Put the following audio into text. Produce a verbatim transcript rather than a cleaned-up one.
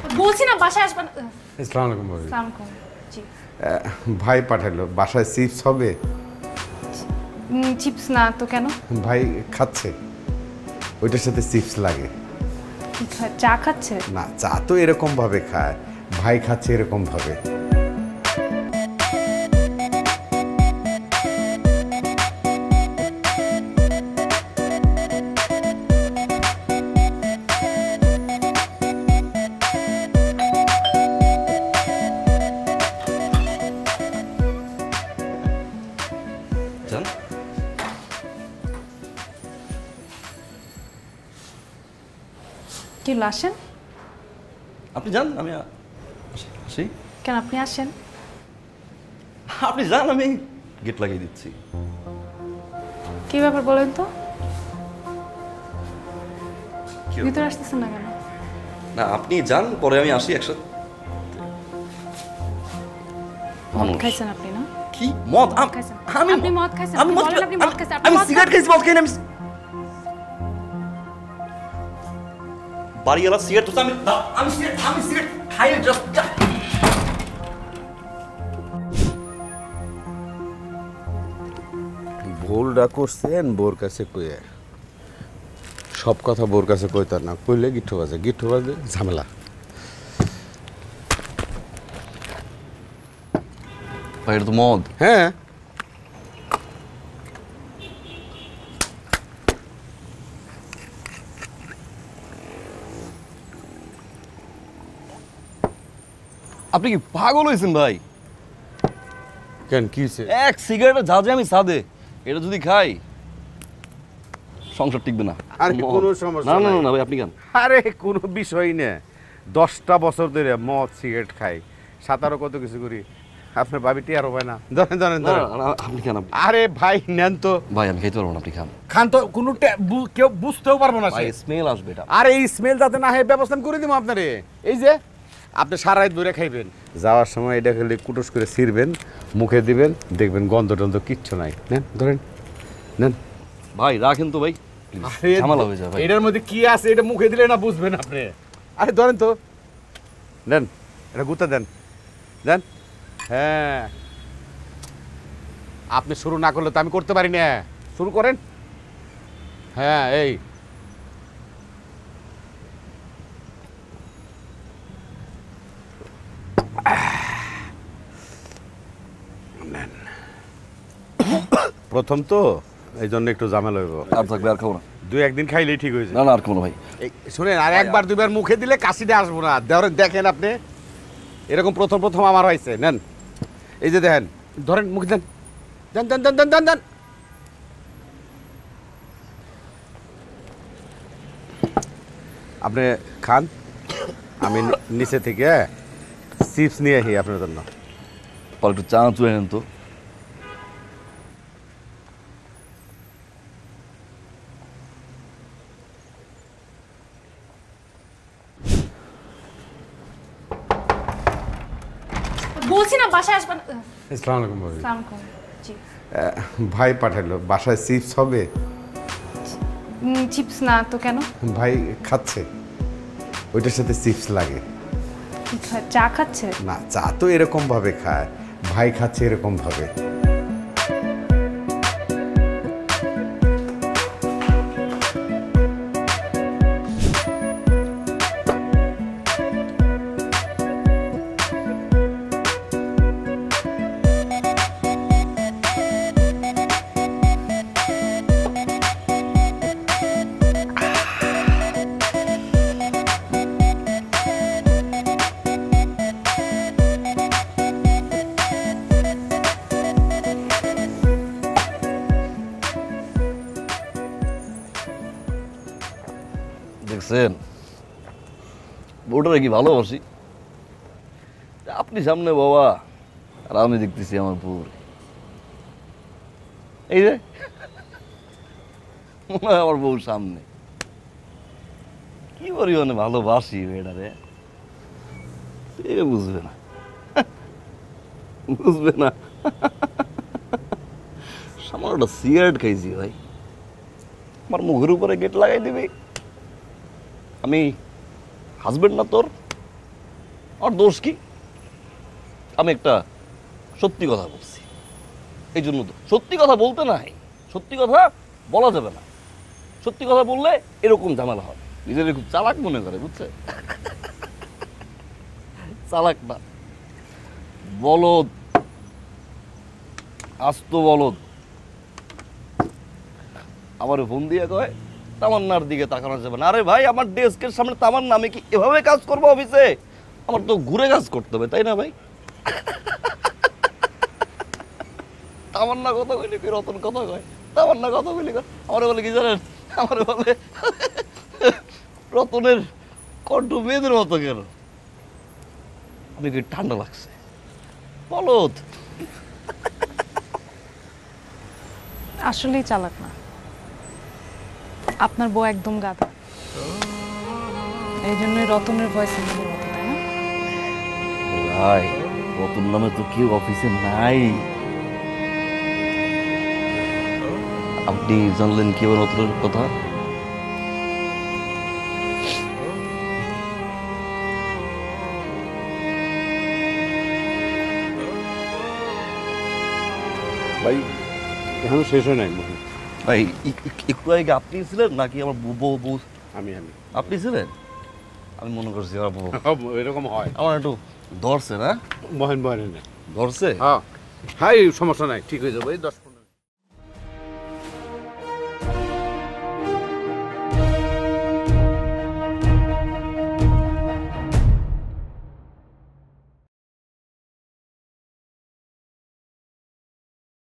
বলছি না বাসায় আসবেন। আসসালামু আলাইকুম ভাবি। আসসালামু আলাইকুম। জি ভাই পাঠালো, বাসায় চিপস হবে? চিপস না তো কেন? ভাই খাচ্ছে, ওইটার সাথে চিপস লাগে। কি খায়? চা খাচ্ছে? না, চা তো এরকম ভাবে খায়, ভাই খাচ্ছে এরকম ভাবে। কি আসেন? আপনি যান, আমি আসি। কেন আপনি আসেন? আপনি যান, আমি গেট লাগিয়ে দিচ্ছি। কি ব্যাপার বলেন তো? ভিতরে আসতেছেন না কেন? না আপনি যান, পরে আমি আসি একসাথে। মদ খাইছেন আপনি না? কি মদ? খাইছেন? আমি আপনি মদ খাইছেন? আমি মদ বলেন আপনি মদ খাইছেন? আমি সিগারেট খাইছি, মদ খাইনি আমি। বাড়িওয়ালা সিগারেট তো আমি আমি সিগারেট আমি সিগারেট খাই জাস্ট। ভুলটা করছেন বোর কাছে কয়ে, সব কথা বোর কাছে কইতা না, কইলে গিঠু বাজে, গিঠু বাজে ঝামেলা। ভাই এটা তো মদ। হ্যাঁ আপনি কি পাগল হয়েছেন ভাই? কেন কি হয়েছে? এক সিগারেটের ঝাঁঝে আমি সাদে, এটা যদি খাই সংসার টিকবে না। আরে কোনো সমস্যা না না নাই। না ভাই আপনি খান। আরে কোনো বিষয় না, দশটা বছর ধরে মদ সিগারেট খাই, সাঁতারও কত কিছু করি, আপনার ভাবিটি আরো হয় না। ধরেন ধরেন ধরেন আপনি খান। আরে ভাই নেন তো। ভাই আমি খাইতে পারবো না, আপনি খান। খান তো, কোনো কেউ বুঝতেও পারবো না। ভাই স্মেল আসবে এটা। আর এই স্মেল যাতে না হয় ব্যবস্থা করে দিব আপনারে। এই যে আপনি সারা রাত ধরে খাইবেন, যাওয়ার সময় এটা খেলে কুটুস করে ছিঁড়বেন, মুখে দিবেন, দেখবেন গন্ধ টন্ধ কিচ্ছু নাই। নেন ধরেন, নেন ভাই রাখেন তো ভাই, ঝামেলা হয়ে যায় ভাই। এটার মধ্যে কি আছে এটা মুখে দিলে না বুঝবেন আপনি। আরে ধরেন তো, নেন এটা গুতা দেন, দেন। হ্যাঁ আপনি শুরু না করলে তো আমি করতে পারি না, শুরু করেন। হ্যাঁ এই প্রথম তো এই জন্য একটু ঝামেলা হইব। আর থাকবে, আর খাবো না। দুই একদিন খাইলেই ঠিক হয়েছে। না না আর খাবো না ভাই। এই শুনেন, আর একবার দুইবার মুখে দিলে কাশিটা আসবো না। ধরেন দেখেন আপনি, এরকম প্রথম প্রথম আমার হয়েছে। নেন এই যে দেখেন, ধরেন মুখে দেন, দেন দেন দেন দেন দেন দেন। আপনি খান, আমি নিচে থেকে চিপস নিয়ে আসি আপনার জন্য। পরে একটু চা চুয়ে নেন তো। বলছি না বাসায় আসবেন। আসসালামু আলাইকুম ভাবি। আসসালামু আলাইকুম। জি ভাই পাঠালো, বাসায় চিপস হবে? চিপস না তো কেন? ভাই খাচ্ছে, ওইটার সাথে চিপস লাগে। কি খায়? চা খাচ্ছে? না, চা তো এরকম ভাবে খায়, ভাই খাচ্ছে এরকম ভাবে। দেখছেন বউটারে কি ভালোবাসি। আপনি সামনে বাবা, আর আমি দেখতেছি আমার বউ। এই যে মনে হয় আমার বউর সামনে। কি পরিমাণে ভালোবাসি মেয়েটারে, এ বুঝবে না, বুঝবে না। সামান্য একটা সিগারেট খাইছি ভাই, আমার মুখের উপরে গেট লাগাই দিবি। আমি হাজবেন্ড না তোর, আর দোষ কি? আমি একটা সত্যি কথা বলছি, এই জন্য তো। সত্যি কথা বলতে নাই, সত্যি কথা বলা যাবে না। সত্যি কথা বললে এরকম ঝামেলা হয়। নিজেদের খুব চালাক মনে করে, বুঝছে? চালাক না, বলদ, আস্ত বলদ। আমার ফোন দিয়ে কয় তামান্নার দিকে তাকানো যাবে না। আরে ভাই, আমার ডেস্কের সামনে তামান্না, আমি কি এভাবে কাজ করবো অফিসে? আমার তো ঘুরে কাজ করতে হবে, তাই না ভাই? তামান্না কথা কইলে কি রতন কথা কয়, তামান্না কথা কইলে কয়। আমার বলে কি জানেন, আমার বলে রতনের কণ্ঠ মেয়েদের মতো কেন? আমি কি ঠান্ডা লাগছে? বলদ। আসলেই চালাক না, আপনার বউ একদম গাধা। এই জন্যই রতনের ভয়েস আমাদের মতো, তাই না? ভাই, রতন নামে তো কেউ অফিসে নাই। আপনি জানলেন কি আমার রতনের কথা? ভাই এখনো শেষ হয় নাই। ভাই, ই- ই- একটু আগে আপনি ছিলেন নাকি আমার বউ? বউ বউ আমি আমি আপনি ছিলেন? আমি মনে করছি আমার বউ। এরকম হয়। আমার একটু ধরছে না? বহেন বহেন ধরছে? হ্যাঁ হ্যাঁ, সমস্যা নাই, ঠিক হয়ে যাবে এই দশ